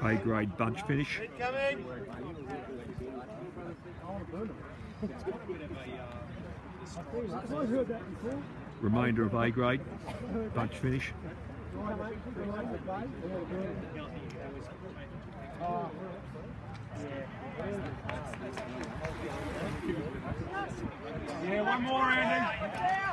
A grade bunch finish. Remainder of A grade bunch finish. Yeah, one more, Andy.